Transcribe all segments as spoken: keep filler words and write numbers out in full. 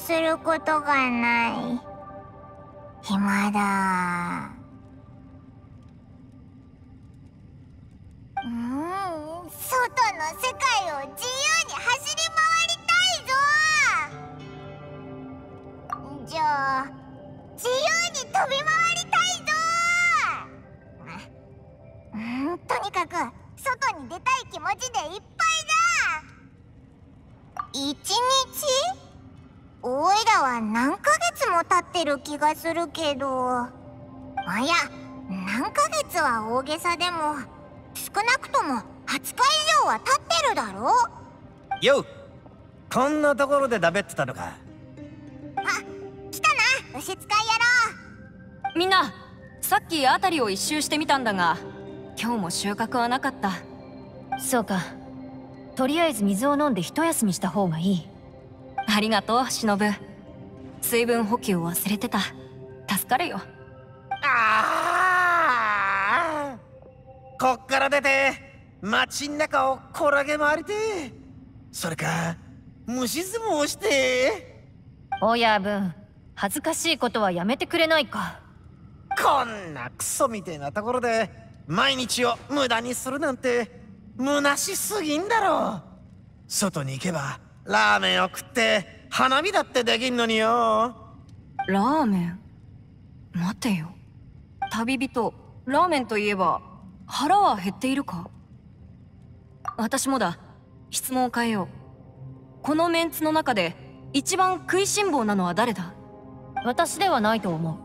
することがない。暇だ。うーん、外の世界を自由に走り回りたいぞ。じゃあ自由に飛び回りたいぞ。うん、とにかく外に出たい気持ちでいっぱいだ。一日？おいらは何ヶ月も経ってる気がするけど。あ、いや、何ヶ月は大げさでも少なくともはつか以上は経ってるだろ。 よう、こんなところでだべってたのか。 あ、来たな、牛使い野郎。 みんな、さっき辺りを一周してみたんだが、今日も収穫はなかった。 そうか。とりあえず水を飲んで一休みした方がいい。 ありがとう、忍。水分補給を忘れてた。助かるよ。 ああ、こっから出て街ん中を転げ回りて、それか虫相撲して。 親分、恥ずかしいことはやめてくれないか。 こんなクソみてえなところで毎日を無駄にするなんて虚しすぎんだろ。外に行けばラーメンを食って花見だってできんのによ。 ラーメン？待てよ。旅人、ラーメンといえば腹は減っているか？私もだ。質問を変えよう。このメンツの中で一番食いしん坊なのは誰だ？ 私ではないと思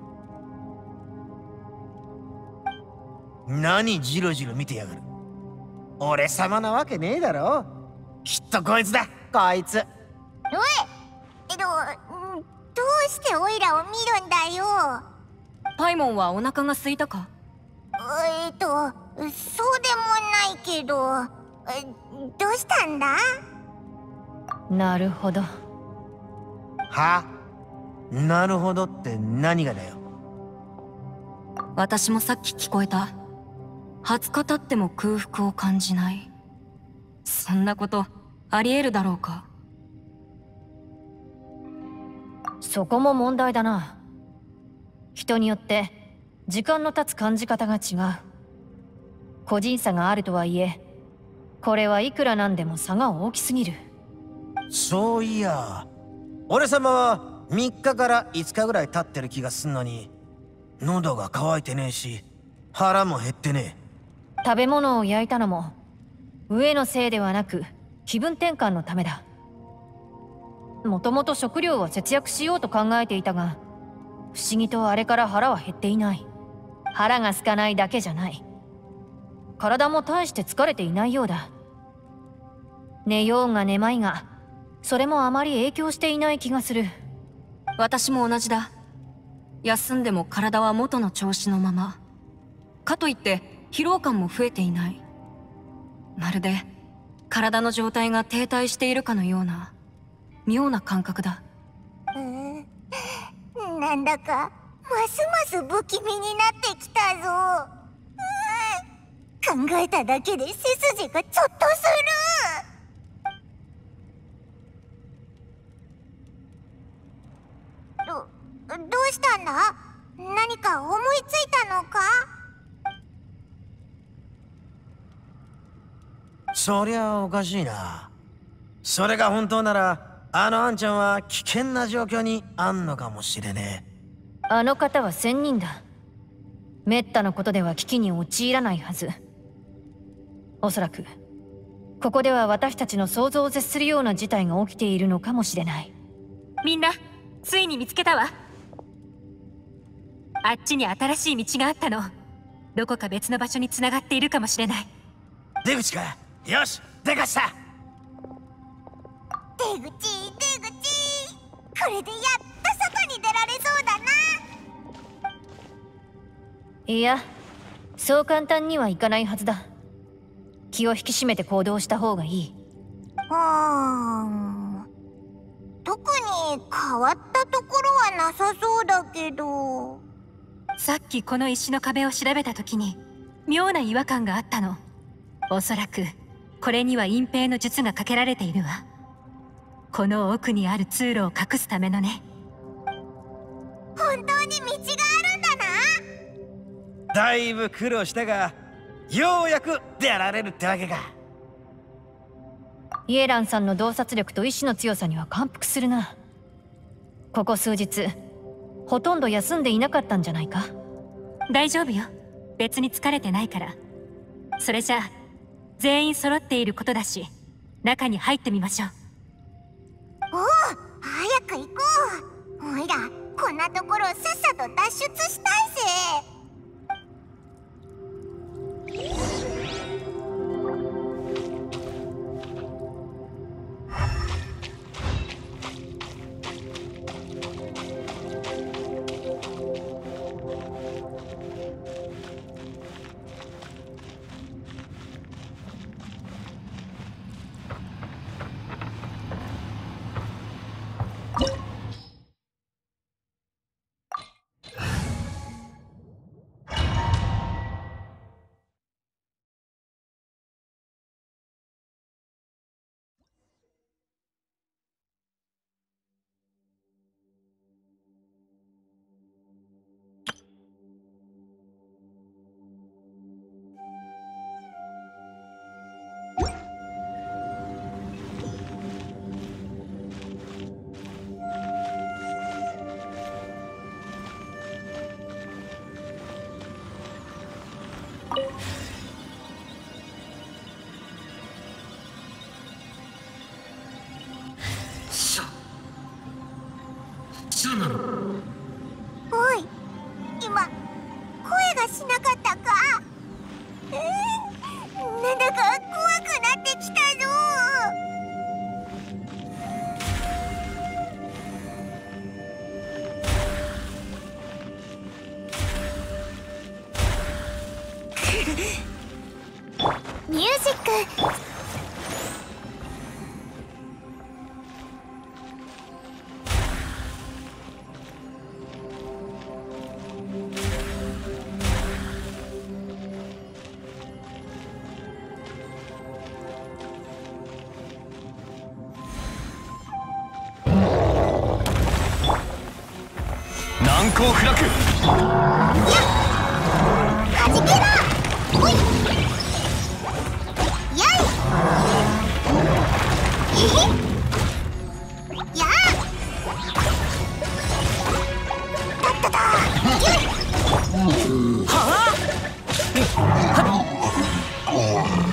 う。何ジロジロ見てやがる。俺様なわけねえだろ。きっとこいつだ、こいつ。おい、 えっと、どうしてオイラを見るんだよ。 パイモンはお腹が空いたか？ えっと、そうでもないけど。どうしたんだ？ なるほど。 は？なるほどって何がだよ。 私もさっき聞こえた。はつか経っても空腹を感じない。そんなことありえるだろうか。 そこも問題だな。人によって時間の経つ感じ方が違う。個人差があるとはいえ、これはいくらなんでも差が大きすぎる。 そういや、俺様はみっかからいつかぐらい経ってる気がすんのに、喉が渇いてねえし腹も減ってねえ。食べ物を焼いたのも上のせいではなく気分転換のためだ。もともと食料は節約しようと考えていたが、不思議とあれから腹は減っていない。腹が空かないだけじゃない。体も大して疲れていないようだ。寝ようが寝まいが、それもあまり影響していない気がする。 私も同じだ。休んでも体は元の調子のまま。かといって疲労感も増えていない。まるで体の状態が停滞しているかのような妙な感覚だ。 うん、なんだかますます不気味になってきたぞ。うん、考えただけで背筋がちょっとする。ど、どうしたんだ？何か思いついたのか？ そりゃおかしいな。それが本当なら、あのあんちゃんは危険な状況にあんのかもしれねえ。あの方は仙人だ。めったなことでは危機に陥らないはず。おそらくここでは私たちの想像を絶するような事態が起きているのかもしれない。 みんな、ついに見つけたわ。あっちに新しい道があったの。どこか別の場所に繋がっているかもしれない。 出口か。よし、出かした。 出口、出口。これでやっと外に出られそうだな。 いや、そう簡単にはいかないはずだ。気を引き締めて行動した方がいい。 うーん、特に変わったところはなさそうだけど。 さっきこの石の壁を調べた時に妙な違和感があったの。おそらくこれには隠蔽の術がかけられているわ。 この奥にある通路を隠すためのね。 本当に道があるんだな。 だいぶ苦労したが、ようやく出られるってわけか。 イエランさんの洞察力と意志の強さには感服するな。ここ数日ほとんど休んでいなかったんじゃないか。 大丈夫よ。別に疲れてないから。それじゃあ全員揃っていることだし、中に入ってみましょう。 おお、早く行こう。おいらこんなところさっさと脱出したいぜ。おい、今声がしなかったか。えー、なんだか怖くなってきたぞ。ミュージック。 難攻不落。 はじけろ。おい。やい。えへ。やあ。だっただ。よい。 はあ。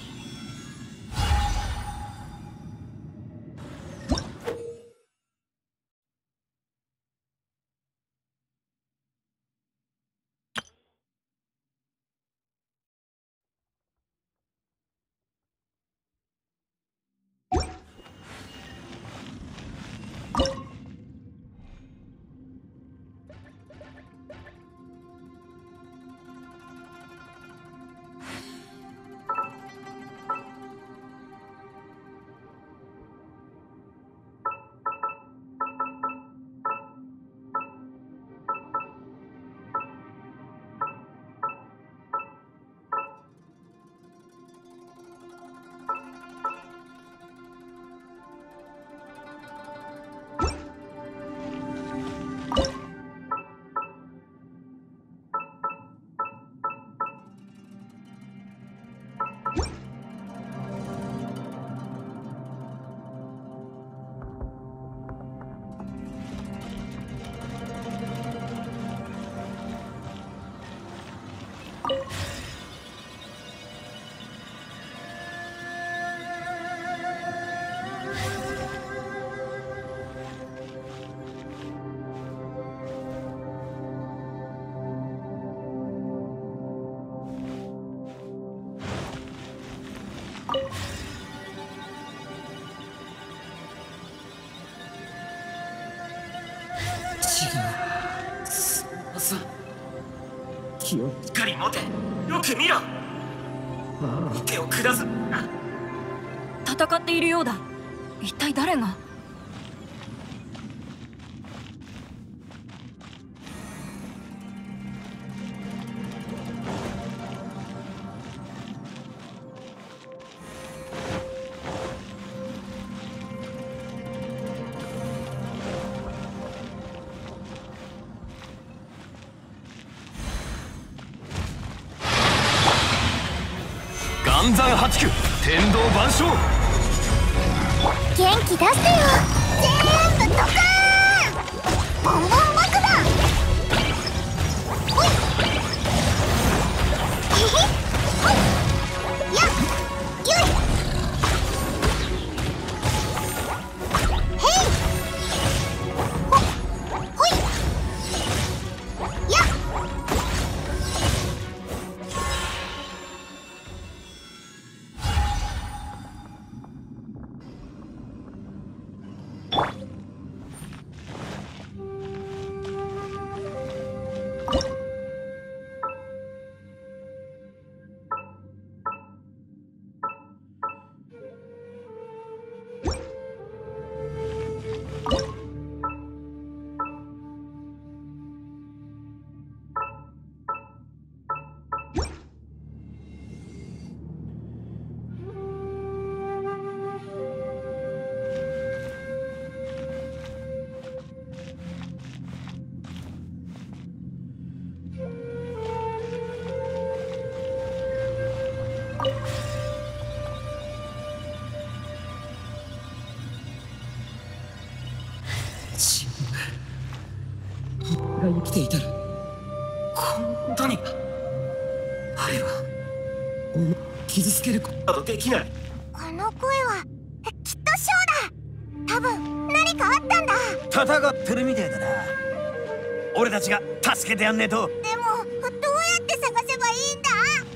気をしっかり持て。よく見ろ。手を下す。 戦っているようだ。一体誰が。 岩山八九天道万象。 元気出してよ。全部ドカーン。ボンボン爆弾。ほいへへほいやっよいへいほほいやっ自分が生きていたらこんなことに。あれはお前を傷つけることなどできない。 この声はきっとショーだ。多分何かあったんだ。 戦ってるみてえだな。俺たちが助けてやんねえと。 でもどうやって探せばいいんだ。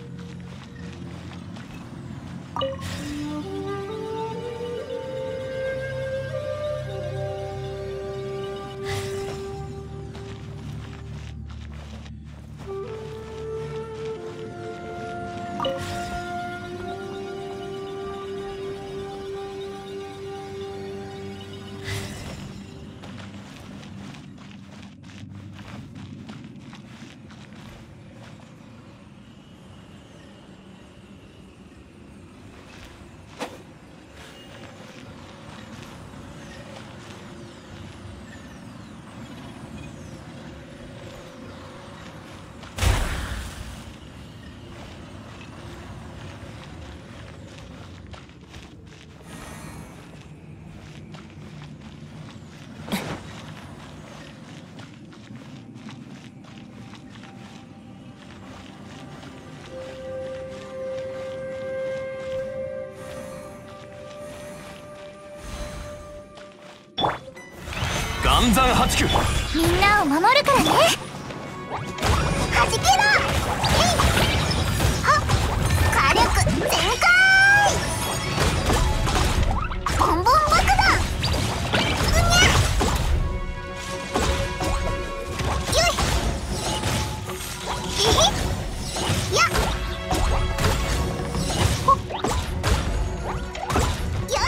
岩山八九。 みんなを守るからね。はじけろ。えいはっ火力全開。ボンボン爆弾。うにゃよいへへやっほっよい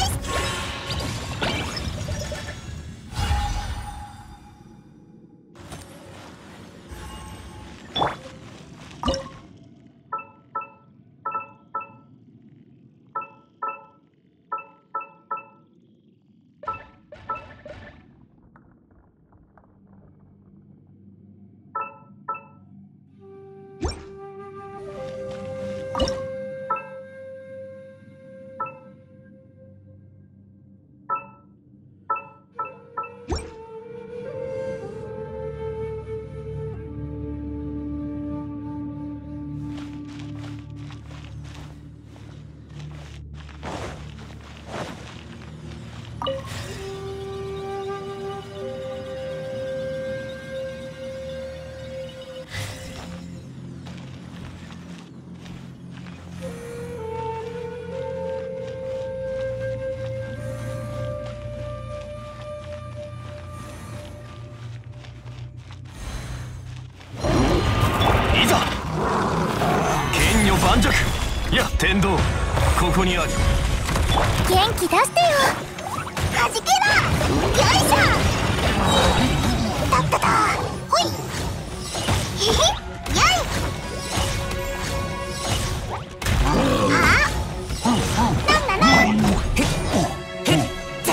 盤石。いや天道ここにある。 元気出してよ。はじけろ。よいしょ。たったたほいへへやいあなんなのへっへっざ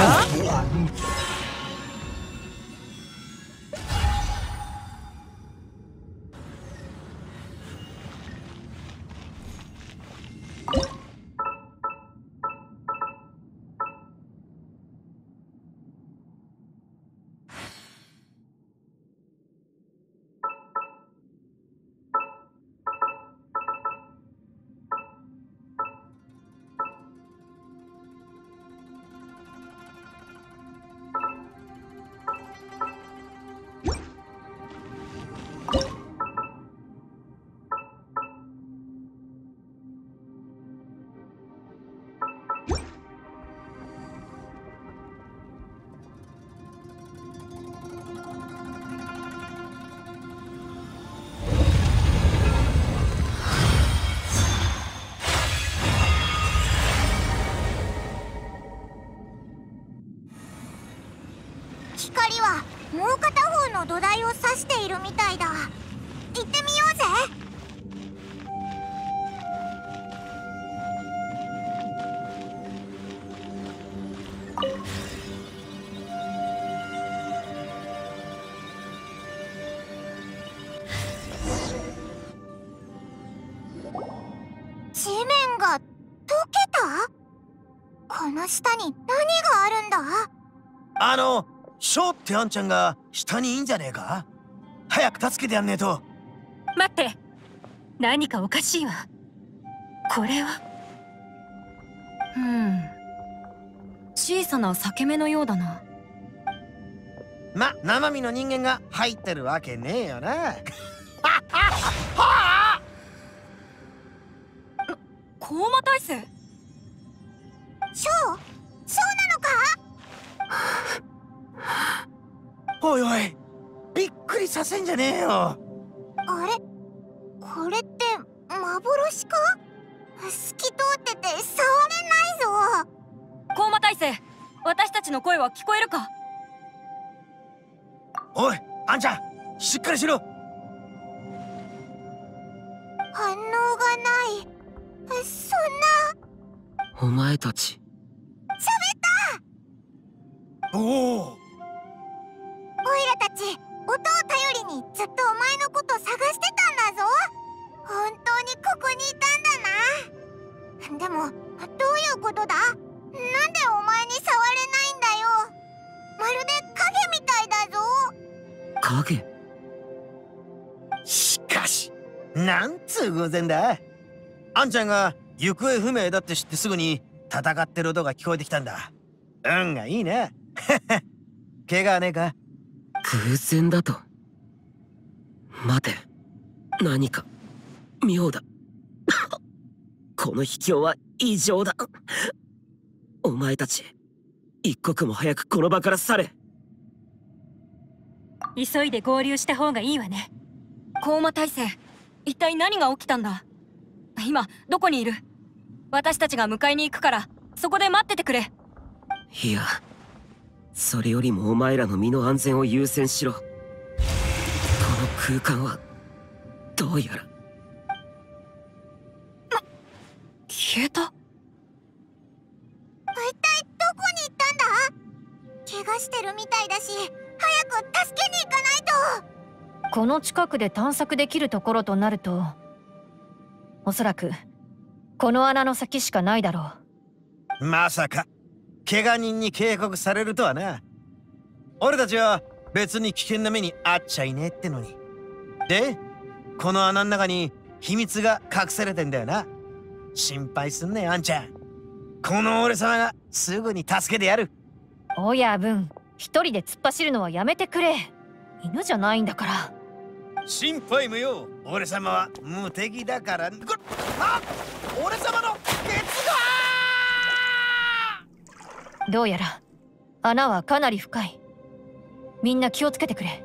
地面が溶けた？この下に何があるんだ？ あのショーってあんちゃんが下にいいんじゃねえか？早く助けてやんねえと。 待って、何かおかしいわ。これは。 うん小さな裂け目のようだな。 ま、生身の人間が入ってるわけねえよな。 コーマ耐性。 ショーショーなのか？ おいおい、びっくりさせんじゃねえよ。 あれ、これって幻か？透き通ってて触れないぞ。 コーマ耐性、私たちの声は聞こえるか？ おい、あんちゃん、しっかりしろ。 反応がない。そんな。 お前たち。 喋った。 おお。 オイラたち、音を頼りにずっとお前のこと探してたんだぞ。本当にここにいたんだな。でも、どういうことだ？なんでお前に触れないんだよ。まるで影みたいだぞ。 影？ しかし、なんつう偶然だ。あんちゃんが行方不明だって知ってすぐに戦ってる音が聞こえてきたんだ。運がいいね。怪我はねえか？ 偶然だと。待て、何か妙だ。この秘境は異常だ。お前たち、一刻も早くこの場から去れ。 急いで合流した方がいいわね。 コーマ耐性、一体何が起きたんだ？今どこにいる？私たちが迎えに行くからそこで待っててくれ。 いや、それよりもお前らの身の安全を優先しろ。この空間はどうやら消えた。 一体どこに行ったんだ？怪我してるみたいだし、早く助けに行かないと。 この近くで探索できるところとなると、おそらくこの穴の先しかないだろう。まさか怪我人に警告されるとはな。俺たちは別に危険な目に遭っちゃいねえってのに。で、この穴の中に秘密が隠されてんだよな。心配すんねよ、あんちゃん。この俺様がすぐに助けてやる。 親分、一人で突っ走るのはやめてくれ。犬じゃないんだから。 心配無用。俺様は無敵だから。こあ、俺様のケツが。 どうやら穴はかなり深い。みんな気をつけてくれ。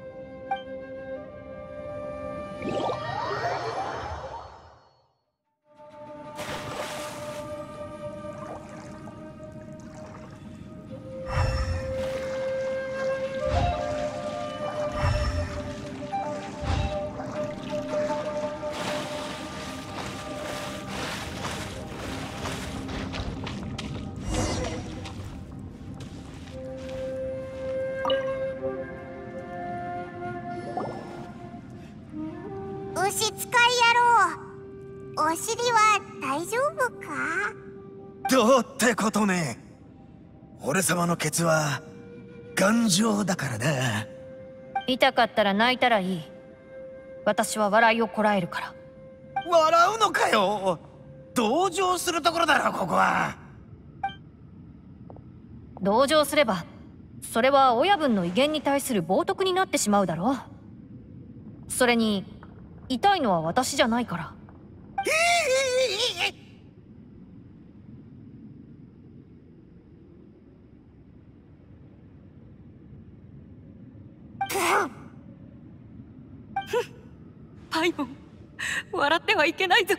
牛使い野郎、お尻は大丈夫か？ どうってことね。俺様のケツは頑丈だからな。 痛かったら泣いたらいい。私は笑いをこらえるから。 笑うのかよ。同情するところだろ、ここは。 同情すればそれは親分の威厳に対する冒涜になってしまうだろう。それに痛いのは私じゃないから。 パイモン、笑ってはいけないぞ。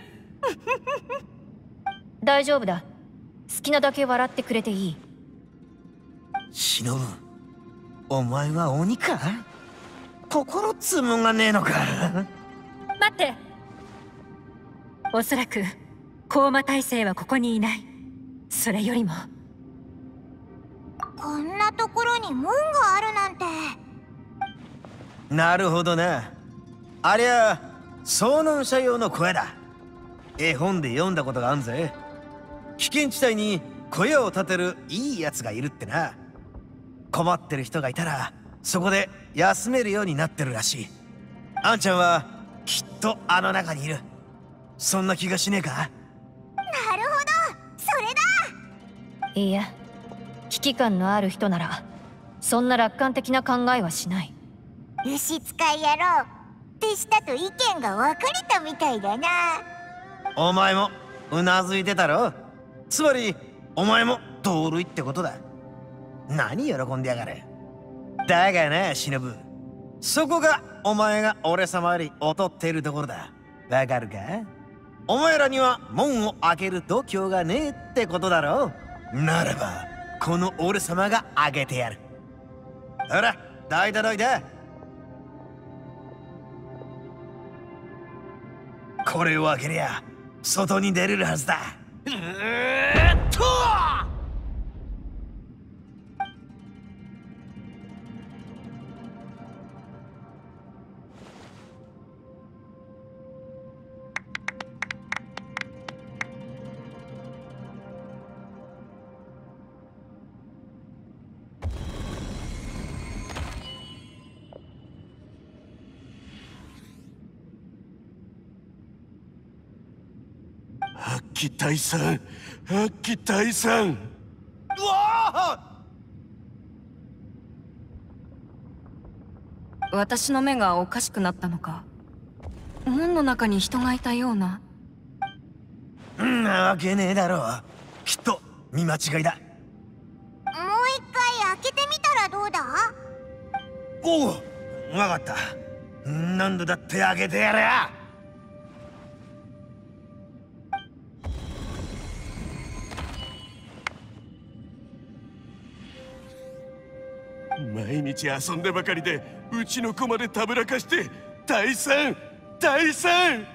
大丈夫だ。好きなだけ笑ってくれていい。 忍、お前は鬼か？心っつうもんがねえのか？ 待って、おそらくコーマ耐性はここにいない。それよりもこんなところに門があるなんて。 なるほどな。ありゃ遭難者用の小屋だ。 絵本で読んだことがあんぜ。危険地帯に小屋を建てるいいやつがいるってな。困ってる人がいたらそこで休めるようになってるらしい。あんちゃんはきっとあの中にいる。そんな気がしねえか？ なるほど、それだ。 いいや、危機感のある人ならそんな楽観的な考えはしない。 召使い野郎、手下と意見が分かれたみたいだな。 お前もうなずいてたろ。つまりお前も同類ってことだ。何喜んでやがる。だがな忍、そこがお前が俺様より劣っているところだ。わかるか？お前らには門を開ける度胸がねえってことだろ。ならばこの俺様が開けてやる。ほら、どいたどいた。これを開けりゃ外に出れるはずだ。うーっと八鬼大さん、八鬼大さん。 うわ私の目がおかしくなったのか。門の中に人がいたような。 んなわけねえだろう。きっと見間違いだ。 もう一回開けてみたらどうだ？ おう、わかった。何度だって開けてやれや。 毎日遊んでばかりでうちの子までたぶらかして。大さん、大さん。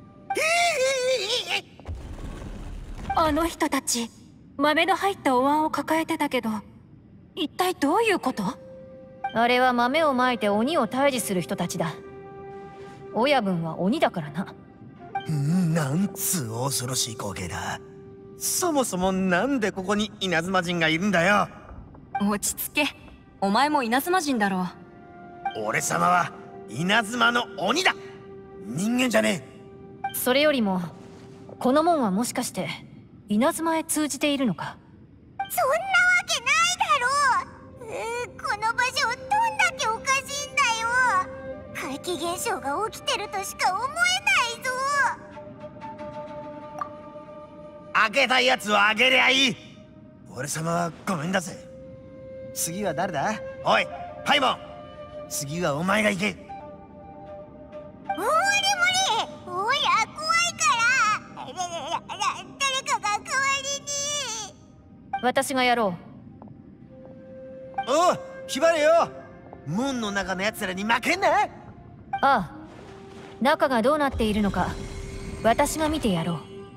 あの人たち豆の入ったお椀を抱えてたけど、一体どういうこと？ あれは豆をまいて鬼を退治する人たちだ。親分は鬼だからな。 なんつう恐ろしい光景だ。そもそもなんでここに稲妻人がいるんだよ。 落ち着け。お前も稲妻人だろう。 俺様は稲妻の鬼だ。人間じゃねえ。それよりもこの門はもしかして稲妻へ通じているのか？ そんなわけないだろう。うー、この場所どんだけおかしいんだよ。怪奇現象が起きてるとしか思えないぞ。 開けたいやつを開けりゃいい。俺様はごめんだぜ。次は誰だ？おい、パイモン。次はお前が行け。 無理無理。おいら怖いから。誰かが代わりに。 私がやろう。おう、ひばれよ。門の中のやつらに負けんな。ああ、中がどうなっているのか私が見てやろう。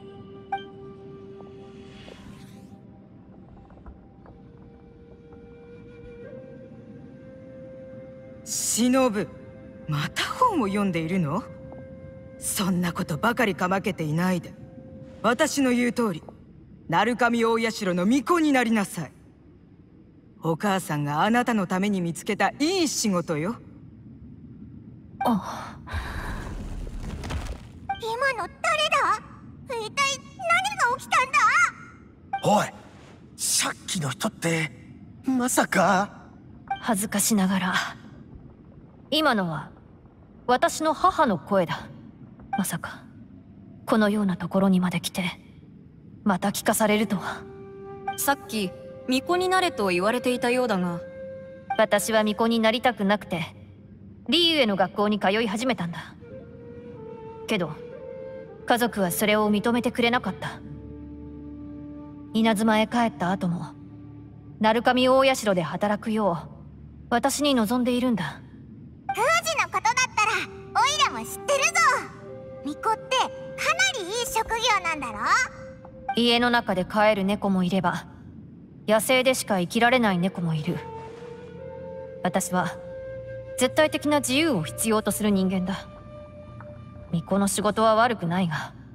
忍、また本を読んでいるの？そんなことばかりかまけていないで、私の言う通り鳴神大社の巫女になりなさい。お母さんがあなたのために見つけたいい仕事よ。 あ、 今の誰だ？一体何が起きたんだ？ おい、さっきの人ってまさか。 恥ずかしながら今のは私の母の声だ。まさかこのようなところにまで来てまた聞かされるとは。 さっき巫女になれと言われていたようだが。 私は巫女になりたくなくてリーウェの学校に通い始めたんだ。けど家族はそれを認めてくれなかった。稲妻へ帰った後も鳴神大社で働くよう私に望んでいるんだ。 宮司のことだったらオイラも知ってるぞ。巫女ってかなりいい職業なんだろ？ 家の中で飼える猫もいれば野生でしか生きられない猫もいる。私は絶対的な自由を必要とする人間だ。巫女の仕事は悪くないが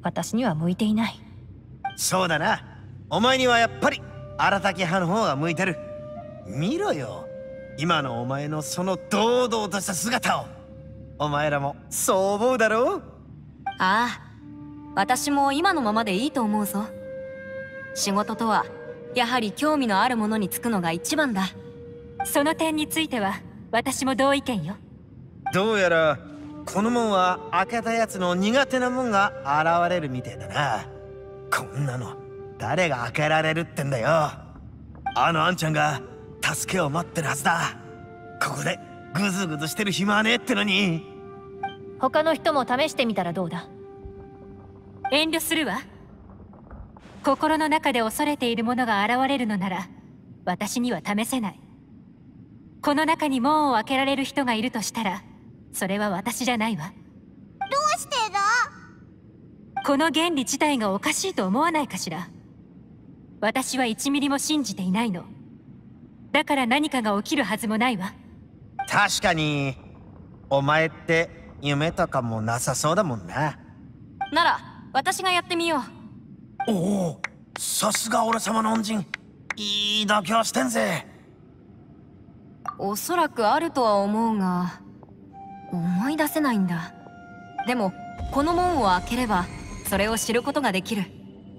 私には向いていない。 そうだな。お前にはやっぱり荒滝派の方が向いてる。見ろよ、今のお前のその堂々とした姿を。お前らもそう思うだろう。 ああ、私も今のままでいいと思うぞ。仕事とはやはり興味のあるものに就くのが一番だ。 その点については私も同意見よ。 どうやらこの門は開けたやつの苦手なもんが現れるみてえだな。こんなの誰が開けられるってんだよ。あのあんちゃんが助けを待ってるはずだ。ここでグズグズしてる暇はねえってのに。 他の人も試してみたらどうだ？ 遠慮するわ。心の中で恐れているものが現れるのなら私には試せない。この中に門を開けられる人がいるとしたらそれは私じゃないわ。 どうしてだ？ この原理自体がおかしいと思わないかしら。私はいちミリも信じていないの。だから何かが起きるはずもないわ。 確かにお前って夢とかもなさそうだもんな。 なら私がやってみよう。 おお、さすが俺様の恩人。いい度胸してんぜ。 おそらくあるとは思うが思い出せないんだ。でもこの門を開ければそれを知ることができる。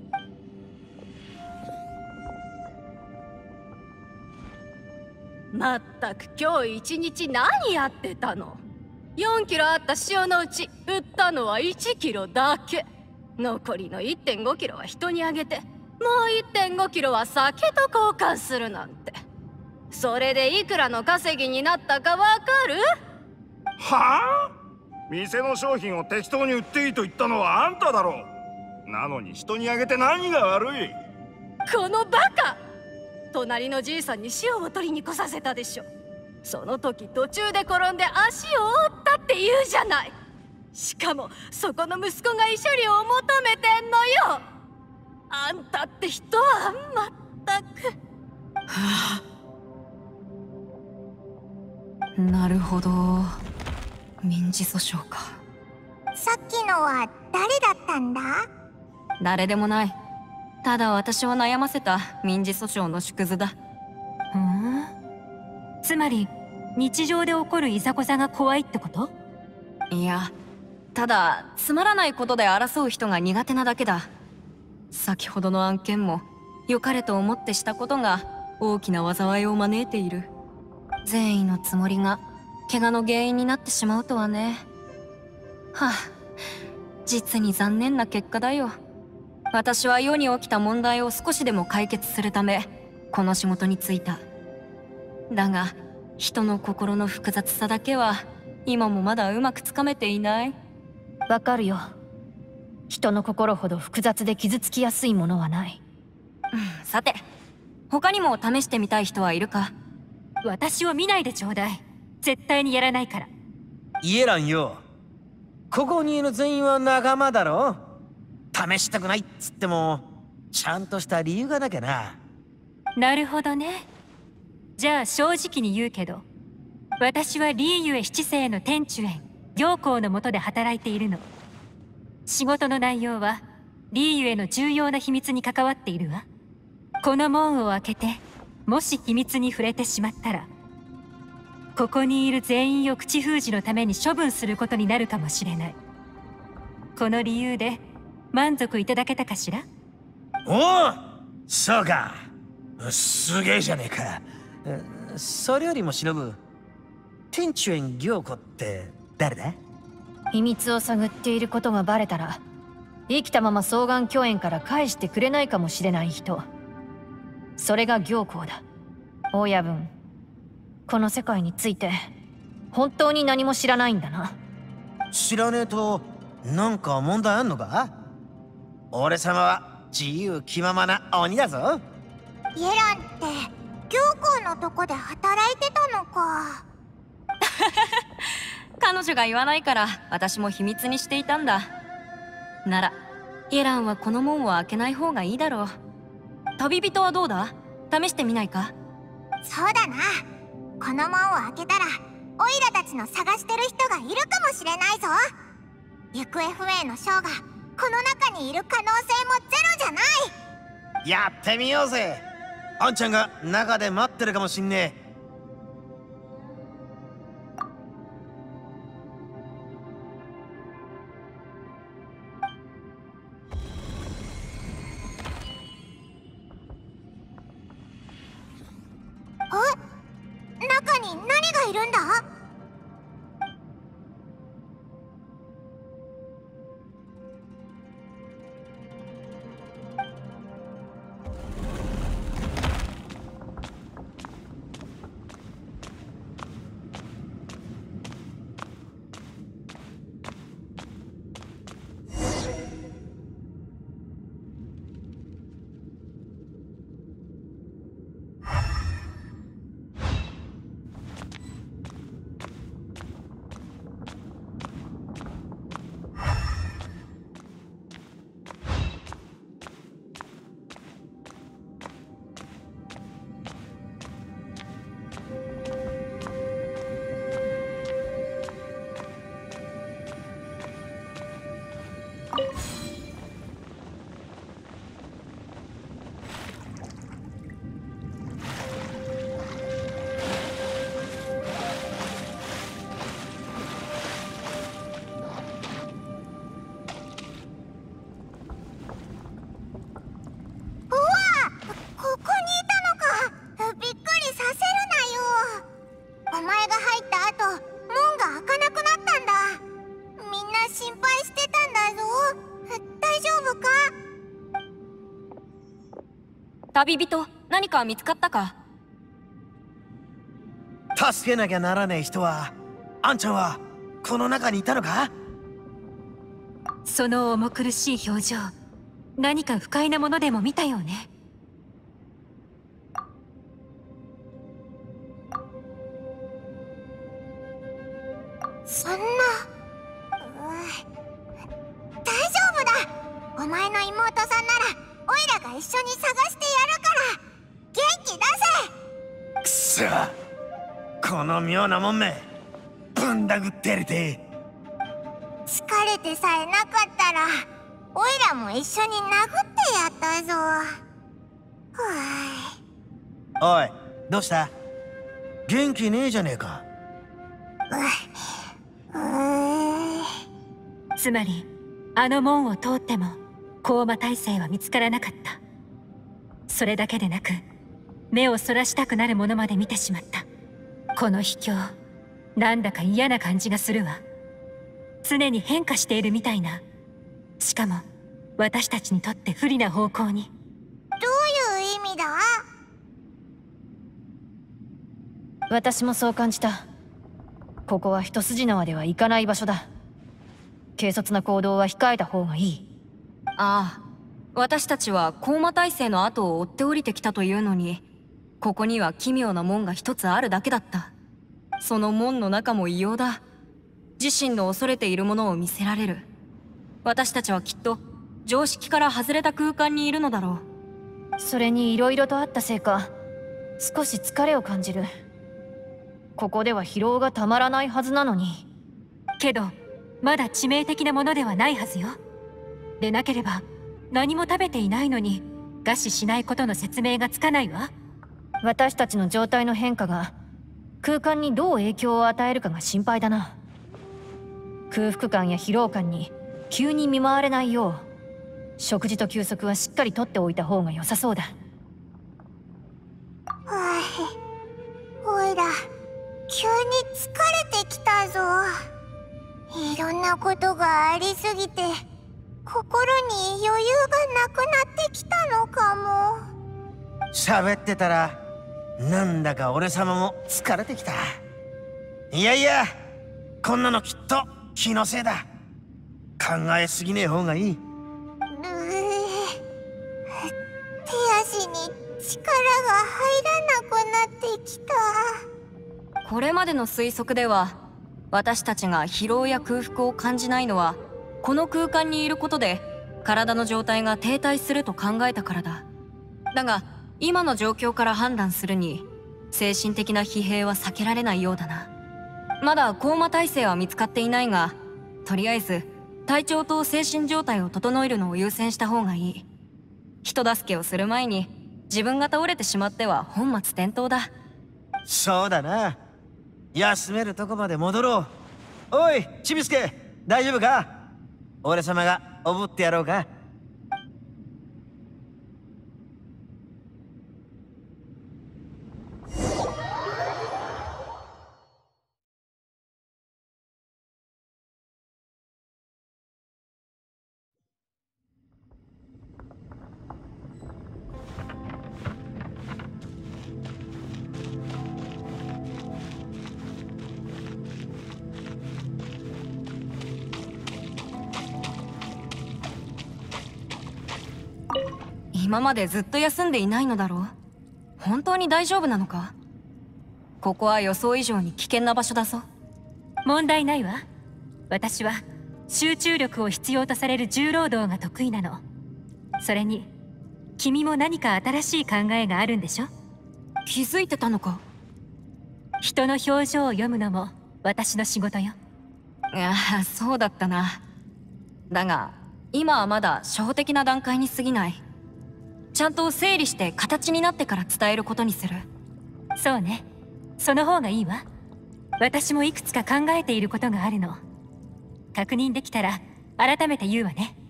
まったく今日一日何やってたの？よんキロあった塩のうち売ったのはいちキロだけ。残りの いってんごキロは人にあげて、もう いってんごキロは酒と交換するなんて。それでいくらの稼ぎになったかわかる？ はあ？店の商品を適当に売っていいと言ったのはあんただろう。なのに人にあげて何が悪い？ このバカ！隣のじいさんに塩を取りに来させたでしょ。その時途中で転んで足を折ったって言うじゃない。しかもそこの息子が慰謝料を求めてんのよ。あんたって人はまったく。 はあ、なるほど、民事訴訟か。 さっきのは誰だったんだ？ 誰でもない。ただ私を悩ませた民事訴訟の縮図だ。 ふん。つまり日常で起こるいざこざが怖いってこと？ いや、ただつまらないことで争う人が苦手なだけだ。先ほどの案件も良かれと思ってしたことが大きな災いを招いている。善意のつもりが怪我の原因になってしまうとはね。はあ、実に残念な結果だよ。私は世に起きた問題を少しでも解決するためこの仕事に就いた。だが人の心の複雑さだけは今もまだうまくつかめていない。 わかるよ。人の心ほど複雑で傷つきやすいものはない。 うん、さて他にも試してみたい人はいるか？ 私を見ないでちょうだい。絶対にやらないから。 イエランよ、ここにいる全員は仲間だろ。試したくないっつってもちゃんとした理由がなきゃな。 なるほどね。じゃあ正直に言うけど、私はリーユエ七世の天主園行幸の下で働いているの。仕事の内容はリーユエの重要な秘密に関わっているわ。この門を開けてもし秘密に触れてしまったら、ここにいる全員を口封じのために処分することになるかもしれない。この理由で満足いただけたかしら？ おお、そうか。すげえじゃねえか。それよりも忍、天主園行子って誰だ？ 秘密を探っていることがバレたら生きたまま双眼鏡園から返してくれないかもしれない人。それが行幸だ。親分、この世界について本当に何も知らないんだな。 知らねえとなんか問題あんのか？俺様は自由気ままな鬼だぞ。 イエランって行幸のとこで働いてたのか。 彼女が言わないから私も秘密にしていたんだ。ならイランはこの門を開けない方がいいだろう。旅人はどうだ？試してみないか？ そうだな。この門を開けたらオイラたちの探してる人がいるかもしれないぞ。行方不明の将がこの中にいる可能性もゼロじゃない。 やってみようぜ。あんちゃんが中で待ってるかもしんねえ。 え、中に何がいるんだ？ 旅人、何か見つかったか？ 助けなきゃならねえ人は、あんちゃんはこの中にいたのか？ その重苦しい表情、何か不快なものでも見たよね。 そんな、う大丈夫だ。お前の妹さんならオイラが一緒に探してやるから元気出せ。 くそ、この妙なもんめぶん殴ってやりてえ。 疲れてさえなかったらオイラも一緒に殴ってやったぞ。ふおい、どうした？元気ねえじゃねえか。 ううつまりあの門を通っても高魔大聖は見つからなかった。それだけでなく目をそらしたくなるものまで見てしまった。この秘境、なんだか嫌な感じがするわ。常に変化しているみたいな。しかも私たちにとって不利な方向に。 どういう意味だ？ 私もそう感じた。ここは一筋縄ではいかない場所だ。軽率な行動は控えた方がいい。 ああ、私たちは高魔大聖の後を追って降りてきたというのに、ここには奇妙な門が一つあるだけだった。その門の中も異様だ。自身の恐れているものを見せられる。私たちはきっと常識から外れた空間にいるのだろう。それに色々とあったせいか、少し疲れを感じる。ここでは疲労がたまらないはずなのに。 けどまだ致命的なものではないはずよ。でなければ何も食べていないのに餓死しないことの説明がつかないわ。 私たちの状態の変化が空間にどう影響を与えるかが心配だな。空腹感や疲労感に急に見舞われないよう、食事と休息はしっかりとっておいた方が良さそうだ。 おいら急に疲れてきたぞ。いろんなことがありすぎて心に余裕がなくなってきたのかも。 喋ってたらなんだか俺様も疲れてきた。いやいや、こんなのきっと気のせいだ。考えすぎねえ方がいい。 手足に力が入らなくなってきた。 これまでの推測では、私たちが疲労や空腹を感じないのはこの空間にいることで体の状態が停滞すると考えたからだ。だが今の状況から判断するに精神的な疲弊は避けられないようだな。まだ高魔耐性は見つかっていないが、とりあえず体調と精神状態を整えるのを優先した方がいい。人助けをする前に自分が倒れてしまっては本末転倒だ。 そうだな。休めるとこまで戻ろう。おいちびすけ、大丈夫か？俺様がおぶってやろうか。 今までずっと休んでいないのだろう。本当に大丈夫なのか？ここは予想以上に危険な場所だぞ。 問題ないわ。私は集中力を必要とされる重労働が得意なの。それに君も何か新しい考えがあるんでしょ？ 気づいてたのか？ 人の表情を読むのも私の仕事よ。 いや、そうだったな。だが今はまだ初歩的な段階に過ぎない。ちゃんと整理して形になってから伝えることにする。 そうね、その方がいいわ。私もいくつか考えていることがあるの。確認できたら改めて言うわね。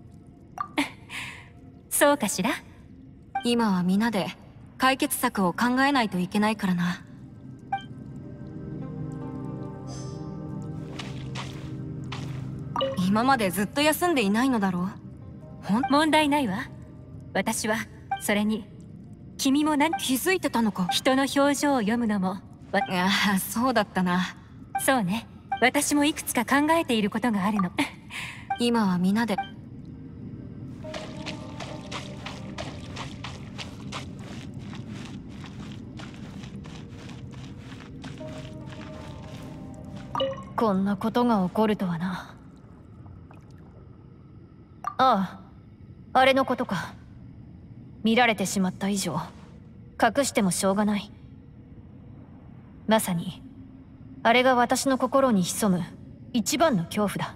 そうかしら？ 今は皆で解決策を考えないといけないからな。今までずっと休んでいないのだろう。 ほん問題ないわ。私はそれに君も何気づいてたのか？ 人の表情を読むのもいや、そうだったな。 そうね、私もいくつか考えていることがあるの。 今は皆でこんなことが起こるとはな。ああ、あれのことか。見られてしまった以上隠してもしょうがない。まさにあれが私の心に潜む一番の恐怖だ。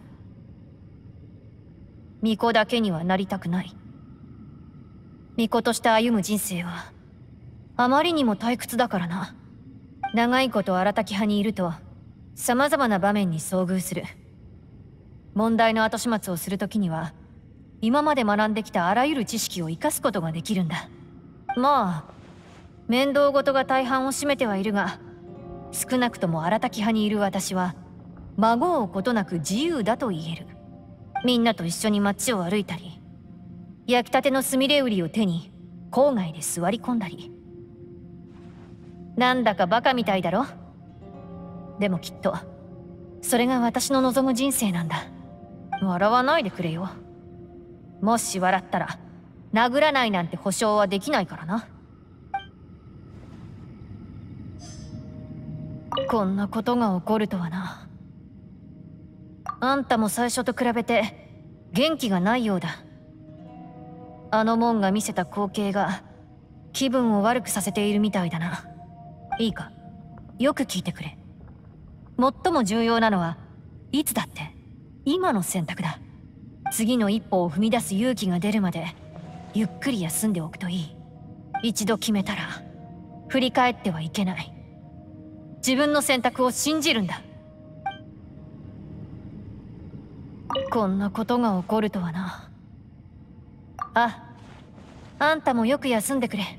巫女だけにはなりたくない。巫女として歩む人生はあまりにも退屈だからな。長いこと荒滝派にいると様々な場面に遭遇する。問題の後始末をするときには今まで学んできたあらゆる知識を生かすことができるんだ。まあ面倒事が大半を占めてはいるが、少なくとも荒滝派にいる私は孫をことなく自由だと言える。みんなと一緒に街を歩いたり、焼きたてのスミレ売りを手に郊外で座り込んだり。なんだかバカみたいだろ？でもきっとそれが私の望む人生なんだ。笑わないでくれよ。もし笑ったら殴らないなんて保証はできないからな。こんなことが起こるとはな。あんたも最初と比べて元気がないようだ。あの門が見せた光景が気分を悪くさせているみたいだな。いいか、よく聞いてくれ。最も重要なのはいつだって今の選択だ。次の一歩を踏み出す勇気が出るまでゆっくり休んでおくといい。一度決めたら振り返ってはいけない。自分の選択を信じるんだ。こんなことが起こるとはな。あ、あんたもよく休んでくれ。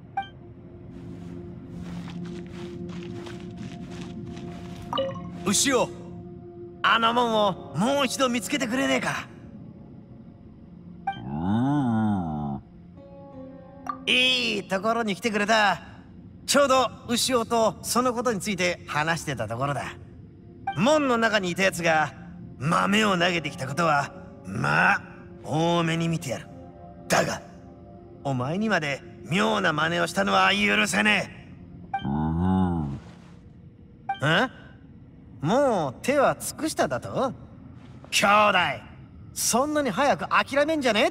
牛尾、あの門をもう一度見つけてくれねえか。いいところに来てくれた。ちょうど牛尾とそのことについて話してたところだ。門の中にいたやつが豆を投げてきたことはまあ多めに見てやる。だがお前にまで妙な真似をしたのは許せねえ。ん？もう手は尽くしただと？兄弟、そんなに早く諦めんじゃねえって。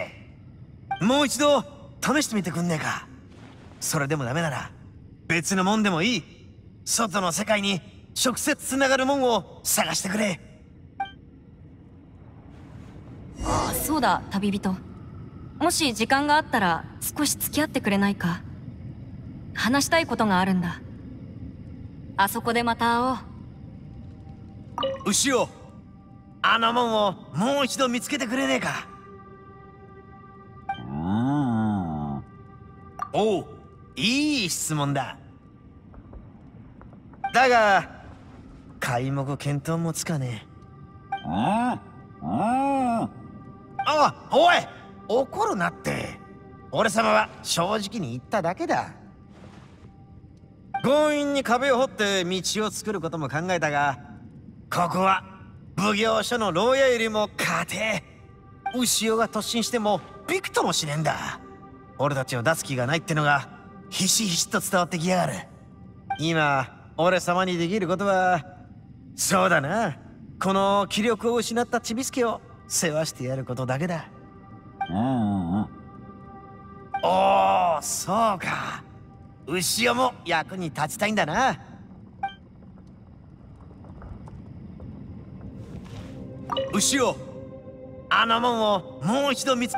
もう一度試してみてくんねえか。それでもダメなら別の門でもいい。外の世界に直接つながる門を探してくれ。 そうだ旅人、もし時間があったら少し付き合ってくれないか。話したいことがあるんだ。あそこでまた会おう。 牛尾、あの門をもう一度見つけてくれねえか。おう、いい質問だ。だが皆目見当もつかねえ。ああ、おい、怒るなって。俺様は正直に言っただけだ。強引に壁を掘って道を作ることも考えたが、ここは奉行所の牢屋よりも家庭。牛尾が突進してもびくともしねえんだ。俺たちを出す気がないってのがひしひしと伝わってきやがる。今俺様にできることは、そうだな、この気力を失ったちびすけを世話してやることだけだ。おお、そうか。牛尾も役に立ちたいんだな。牛尾、あの門をもう一度見つ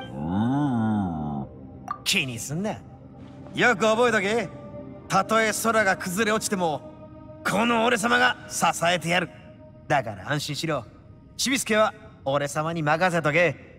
気にすんな。よく覚えとけ。たとえ空が崩れ落ちてもこの俺様が支えてやる。だから安心しろ。ちびすけは俺様に任せとけ。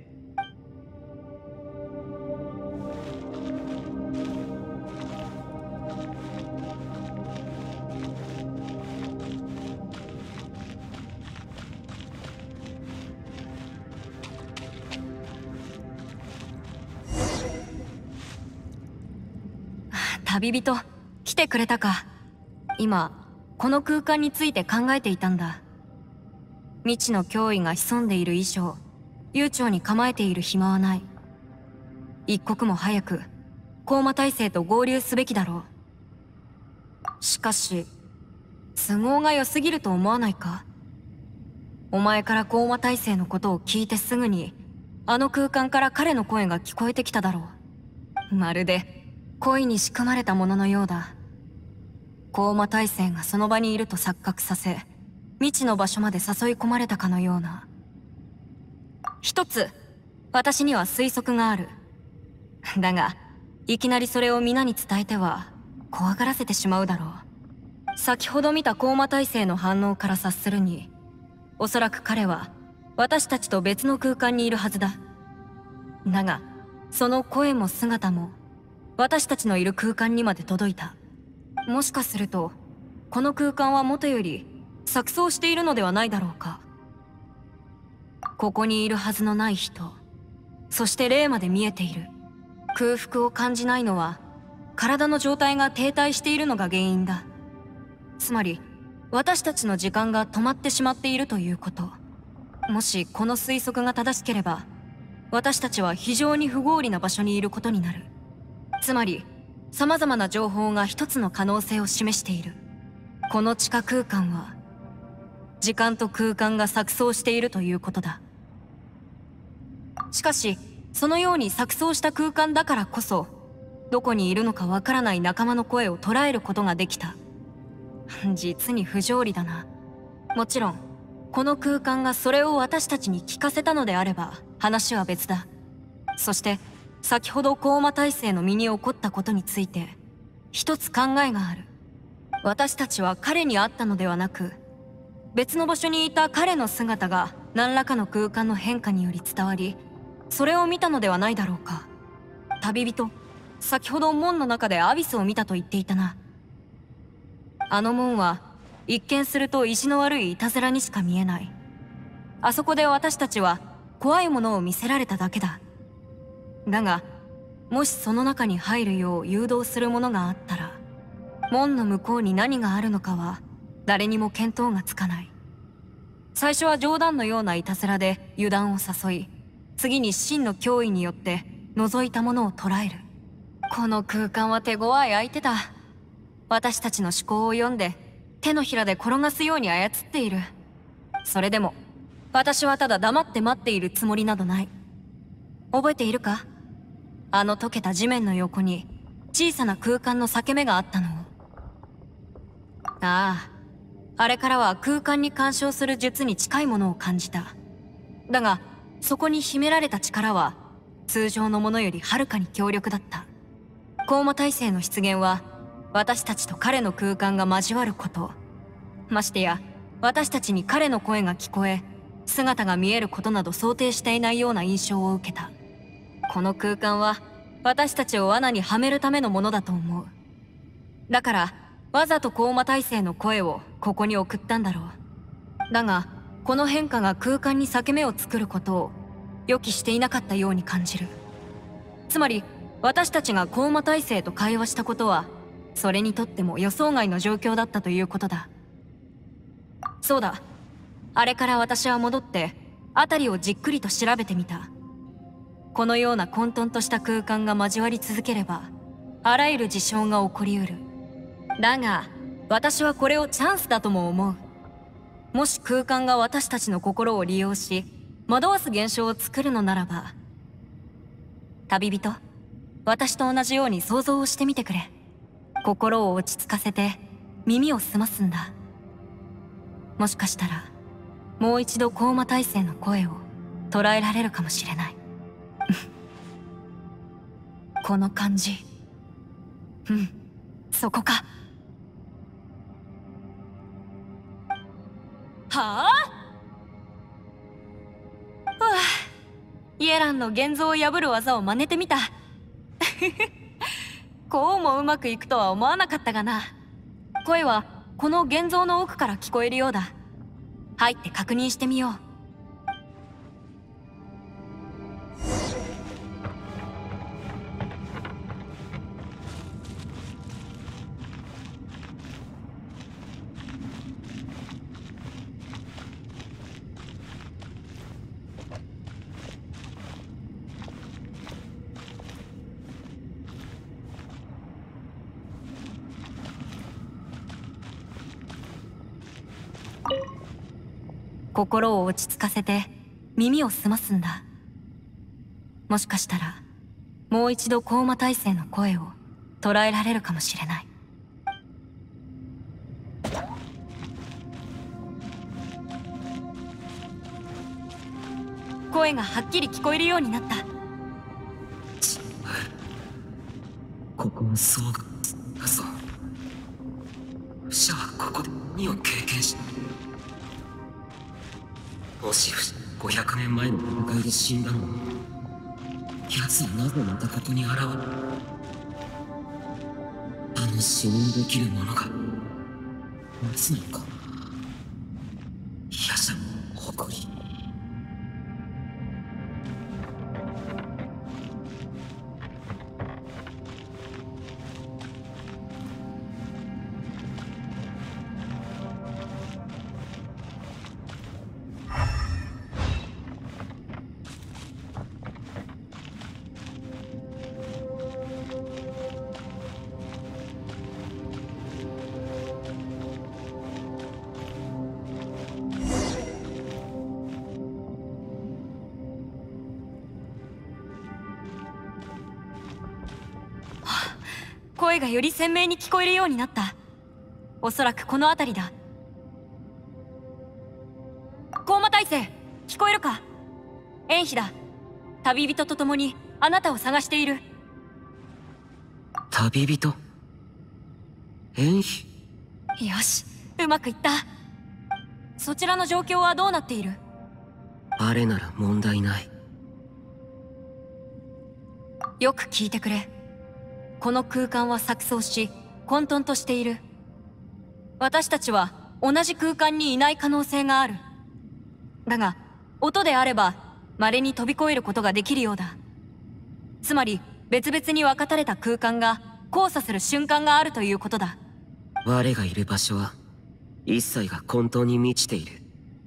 旅人、来てくれたか。今この空間について考えていたんだ。未知の脅威が潜んでいる以上、悠長に構えている暇はない。一刻も早く高魔大星と合流すべきだろう。しかし都合が良すぎると思わないか。お前から高魔大星のことを聞いてすぐにあの空間から彼の声が聞こえてきただろう。まるで恋に仕組まれたもののようだ。高魔大星がその場にいると錯覚させ、未知の場所まで誘い込まれたかのような。一つ私には推測がある。だがいきなりそれを皆に伝えては怖がらせてしまうだろう。先ほど見た高魔大星の反応から察するに、おそらく彼は私たちと別の空間にいるはずだ。だがその声も姿も私たちのいる空間にまで届いた。もしかするとこの空間は元より錯綜しているのではないだろうか。ここにいるはずのない人、そして霊まで見えている。空腹を感じないのは体の状態が停滞しているのが原因だ。つまり私たちの時間が止まってしまっているということ。もしこの推測が正しければ、私たちは非常に不合理な場所にいることになる。つまり様々な情報が一つの可能性を示している。この地下空間は時間と空間が錯綜しているということだ。しかしそのように錯綜した空間だからこそ、どこにいるのかわからない仲間の声を捉えることができた。実に不条理だな。もちろんこの空間がそれを私たちに聞かせたのであれば話は別だ。そして先ほど高魔大星の身に起こったことについて一つ考えがある。私たちは彼に会ったのではなく、別の場所にいた彼の姿が何らかの空間の変化により伝わり、それを見たのではないだろうか。旅人、先ほど門の中でアビスを見たと言っていたな。あの門は一見すると意地の悪いいたずらにしか見えない。あそこで私たちは怖いものを見せられただけだ。だがもしその中に入るよう誘導するものがあったら、門の向こうに何があるのかは誰にも見当がつかない。最初は冗談のようないたずらで油断を誘い、次に真の脅威によって覗いたものを捉える。この空間は手強い相手だ。私たちの思考を読んで手のひらで転がすように操っている。それでも私はただ黙って待っているつもりなどない。覚えているか？あの溶けた地面の横に小さな空間の裂け目があったのを。ああ、あれからは空間に干渉する術に近いものを感じた。だがそこに秘められた力は通常のものよりはるかに強力だった。コウモ体制の出現は私たちと彼の空間が交わること、ましてや私たちに彼の声が聞こえ姿が見えることなど想定していないような印象を受けた。この空間は私たちを罠にはめるためのものだと思う。だからわざとコウモ体制の声をここに送ったんだろう。だがこの変化が空間に裂け目を作ることを予期していなかったように感じる。つまり私たちがコウモ体制と会話したことはそれにとっても予想外の状況だったということだ。そうだ、あれから私は戻って辺りをじっくりと調べてみた。このような混沌とした空間が交わり続ければあらゆる事象が起こりうる。だが私はこれをチャンスだとも思う。もし空間が私たちの心を利用し惑わす現象を作るのならば、旅人、私と同じように想像をしてみてくれ。心を落ち着かせて耳を澄ますんだ。もしかしたらもう一度コウモ体制の声を捉えられるかもしれない。この感じ、うん、そこか。はあ、うわ、イエランの現像を破る技を真似てみた。こうもうまくいくとは思わなかったがな。声はこの現像の奥から聞こえるようだ。入って確認してみよう。心を落ち着かせて耳を澄ますんだ。もしかしたらもう一度コウモ体制の声を捉えられるかもしれない。声がはっきり聞こえるようになった。 ここはそうだぞ。フシャはここで何を経験し、もしごひゃくねんまえの戦いで死んだのに、奴はなぜまたここに現れ、あの死人できるものが奴なのか。ヤシャの誇り。 声がより鮮明に聞こえるようになった。おそらくこの辺りだ。コウモ体制、聞こえるか？エンヒだ。旅人と共にあなたを探している。 旅人？エンヒ？ よし、うまくいった。そちらの状況はどうなっている？ あれなら問題ない。 よく聞いてくれ。この空間は錯綜し混沌としている。私たちは同じ空間にいない可能性がある。だが音であれば稀に飛び越えることができるようだ。つまり別々に分かたれた空間が交差する瞬間があるということだ。 我がいる場所は一切が混沌に満ちている。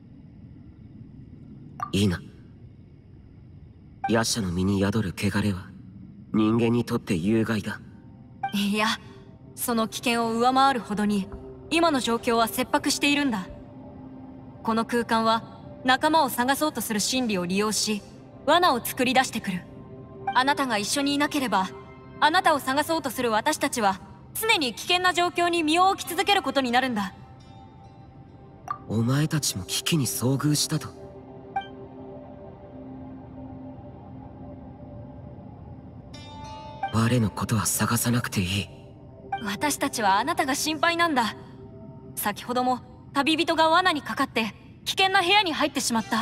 いいな。ヤシャの身に宿る汚れは人間にとって有害だ。 いや、その危険を上回るほどに今の状況は切迫しているんだ。この空間は仲間を探そうとする心理を利用し罠を作り出してくる。あなたが一緒にいなければあなたを探そうとする私たちは常に危険な状況に身を置き続けることになるんだ。 お前たちも危機に遭遇したと？ 我のことは探さなくていい。 私たちはあなたが心配なんだ。先ほども旅人が罠にかかって危険な部屋に入ってしまった。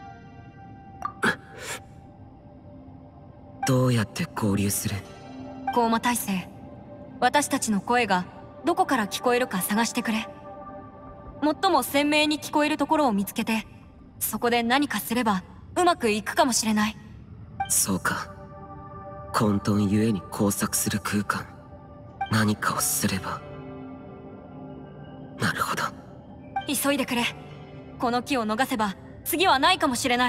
どうやって合流する？ 高魔大生、私たちの声がどこから聞こえるか探してくれ。最も鮮明に聞こえるところを見つけて、そこで何かすればうまくいくかもしれない。 そうか。混沌ゆえに交錯する空間、何かをすれば。なるほど。 急いでくれ。この木を逃せば次はないかもしれない。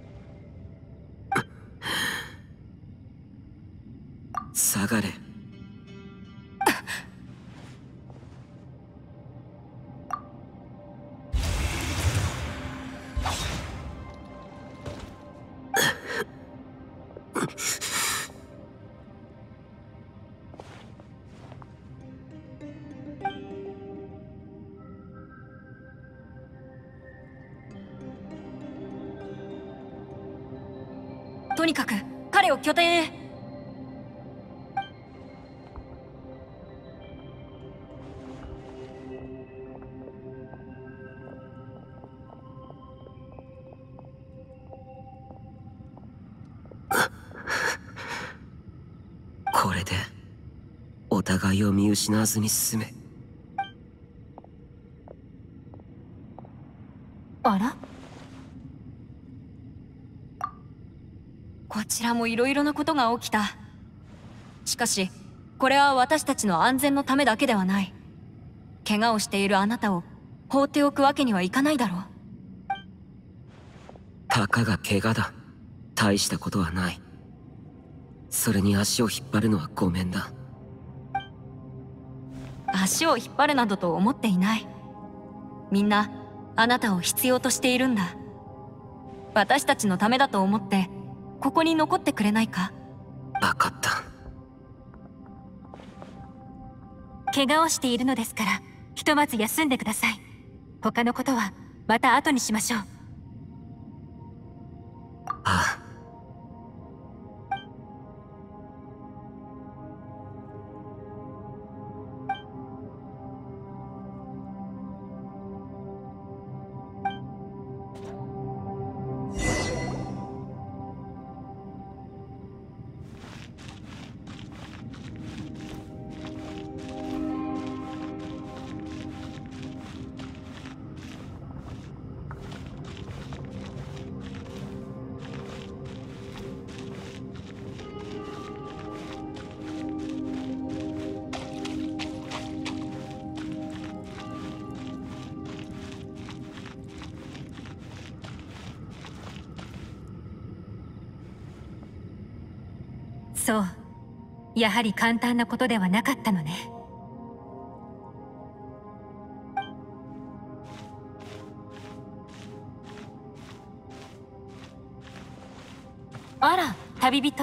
下がれ。 とにかく彼を拠点へ。 これでお互いを見失わずに進め。 あら？こちらもいろいろなことが起きた。しかしこれは私たちの安全のためだけではない。怪我をしているあなたを放っておくわけにはいかないだろう。 たかが怪我だ。大したことはない。それに足を引っ張るのはごめんだ。 足を引っ張るなどと思っていない。みんなあなたを必要としているんだ。私たちのためだと思ってここに残ってくれないか？ 分かった。 怪我をしているのですからひとまず休んでください。他のことはまた後にしましょう。 ああ。 そう、やはり簡単なことではなかったのね。あら、旅人。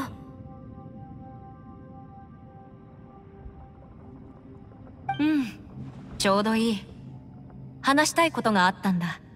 うん、ちょうどいい。話したいことがあったんだ。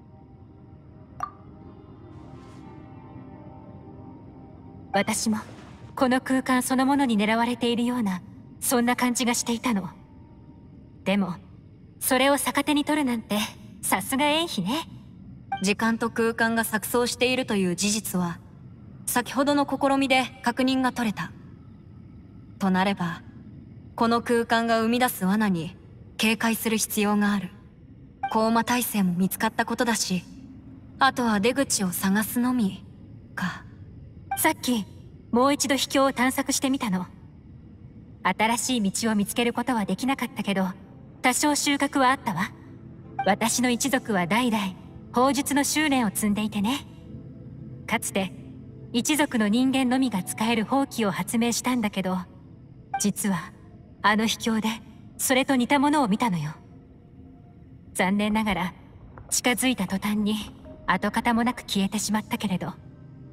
私もこの空間そのものに狙われているような、そんな感じがしていたの。でもそれを逆手に取るなんてさすがエンヒね。 時間と空間が錯綜しているという事実は先ほどの試みで確認が取れた。となればこの空間が生み出す罠に警戒する必要がある。高魔耐性も見つかったことだし、あとは出口を探すのみか。 さっきもう一度秘境を探索してみたの。新しい道を見つけることはできなかったけど多少収穫はあったわ。私の一族は代々砲術の修練を積んでいてね。かつて一族の人間のみが使える法器を発明したんだけど、実はあの秘境でそれと似たものを見たのよ。残念ながら近づいた途端に跡形もなく消えてしまったけれど、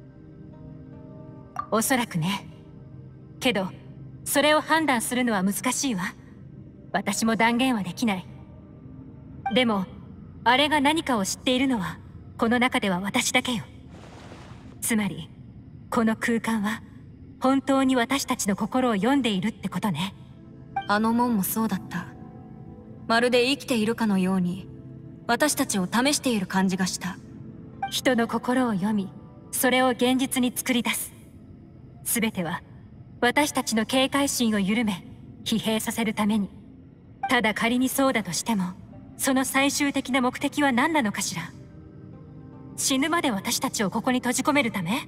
おそらくね。けどそれを判断するのは難しいわ。私も断言はできない。でもあれが何かを知っているのはこの中では私だけよ。つまりこの空間は本当に私たちの心を読んでいるってことね。 あの門もそうだった。まるで生きているかのように私たちを試している感じがした。 人の心を読み、それを現実に作り出す。全ては私たちの警戒心を緩め疲弊させるために。ただ仮にそうだとしても、その最終的な目的は何なのかしら。死ぬまで私たちをここに閉じ込めるため？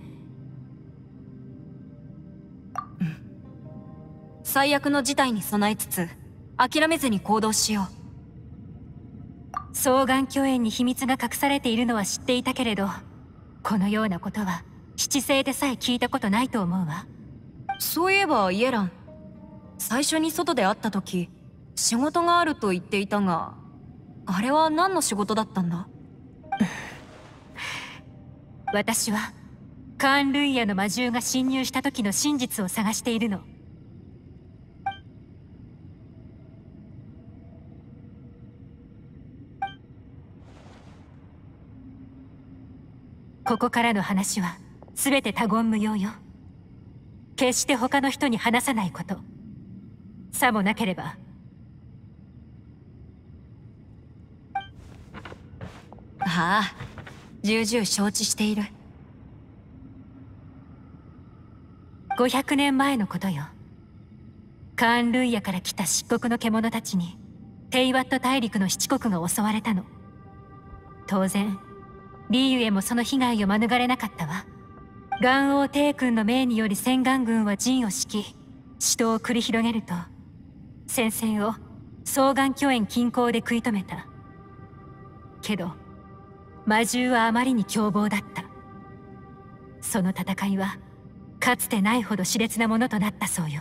うん。最悪の事態に備えつつ諦めずに行動しよう。双眼鏡園に秘密が隠されているのは知っていたけれど、このようなことは七星でさえ聞いたことないと思うわ。 そういえばイエラン、最初に外で会った時仕事があると言っていたが、あれは何の仕事だったんだ？ 私はカーン・ルイヤの魔獣が侵入した時の真実を探しているの。ここからの話は全て他言無用よ。決して他の人に話さないこと。さもなければ。 ああ、重々承知している。 ごひゃくねんまえのことよ。カーン・ルイヤから来た漆黒の獣たちにテイワット大陸の七国が襲われたの。当然リーユエもその被害を免れなかったわ。元王帝君の命により洗顔軍は陣を敷き、死闘を繰り広げると、戦線を双眼鏡園近郊で食い止めた。けど魔獣はあまりに凶暴だった。その戦いはかつてないほど熾烈なものとなったそうよ。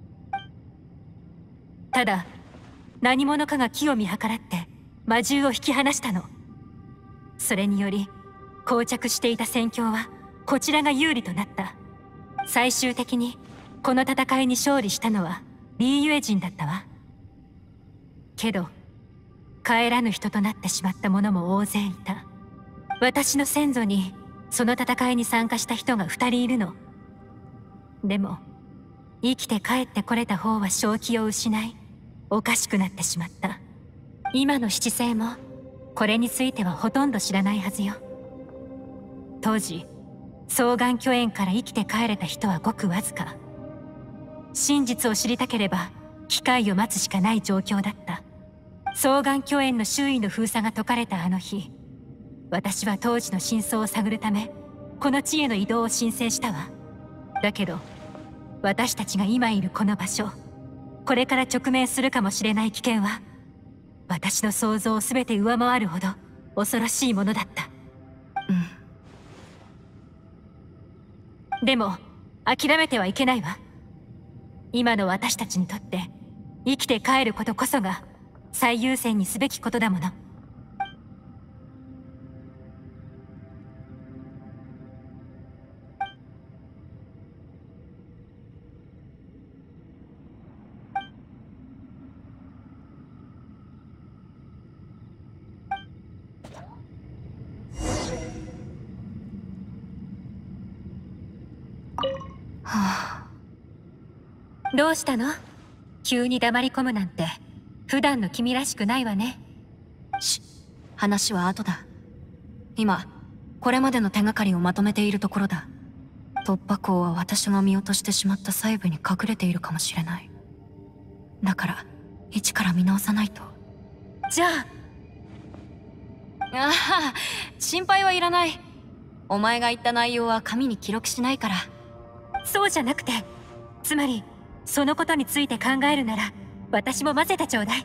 ただ何者かが木を見計らって魔獣を引き離したの。それにより膠着していた戦況はこちらが有利となった。最終的にこの戦いに勝利したのはリーユエ人だったわ。けど帰らぬ人となってしまった者も大勢いた。私の先祖にその戦いに参加した人が二人いるの。でも生きて帰ってこれた方は正気を失い、おかしくなってしまった。今の七星もこれについてはほとんど知らないはずよ。当時双眼鏡園から生きて帰れた人はごくわずか。真実を知りたければ機会を待つしかない状況だった。双眼鏡園の周囲の封鎖が解かれたあの日、私は当時の真相を探るためこの地への移動を申請したわ。だけど私たちが今いるこの場所、これから直面するかもしれない危険は私の想像を全て上回るほど恐ろしいものだった。うん。でも諦めてはいけないわ。今の私たちにとって生きて帰ることこそが最優先にすべきことだもの。どうしたの？急に黙り込むなんて普段の君らしくないわね。 し、話は後だ。今これまでの手がかりをまとめているところだ。突破口は私が見落としてしまった細部に隠れているかもしれない。だから一から見直さないと。 じゃあああ、心配はいらない。お前が言った内容は紙に記録しないから。 そうじゃなくて、つまりそのことについて考えるなら私も混ぜてちょうだい。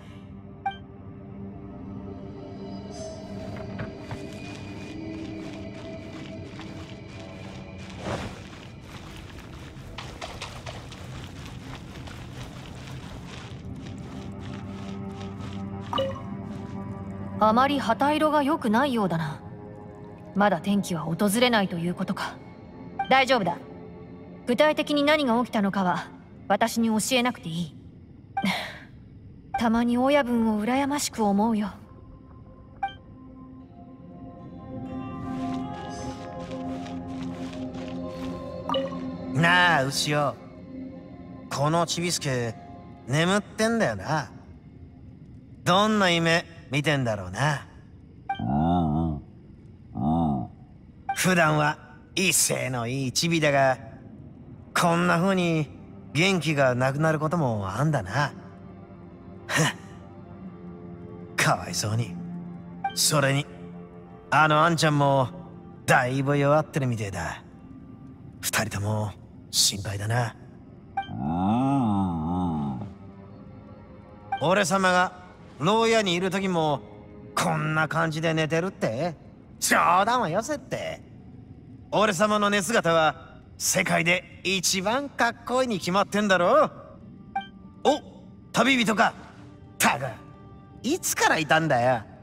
あまり旗色が良くないようだな。まだ天気は訪れないということか。大丈夫だ。具体的に何が起きたのかは私に教えなくていい。たまに親分を羨ましく思うよ。 なあ牛尾、このちびすけ眠ってんだよな。どんな夢見てんだろうな。普段は威勢のいいチビだが、こんな風に元気がなくなることもあんだな。かわいそうに。それにあのあんちゃんもだいぶ弱ってるみてえだ。二人とも心配だな。俺様が牢屋にいる時もこんな感じで寝てるって？冗談はよせって。俺様の寝姿は世界で一番かっこいいに決まってんだろ。お、旅人か。たくいつからいたんだよ。